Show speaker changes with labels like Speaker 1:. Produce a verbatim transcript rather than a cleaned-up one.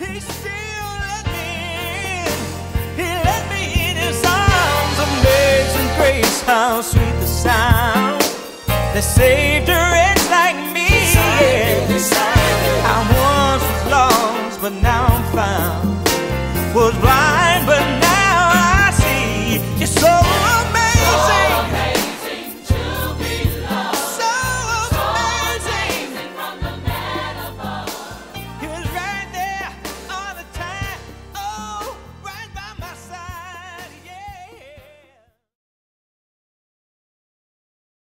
Speaker 1: He still let me in. He let me in his arms. Amazing grace, how sweet the sound that saved a wretch like me. Yeah. I once was lost, but now I'm found.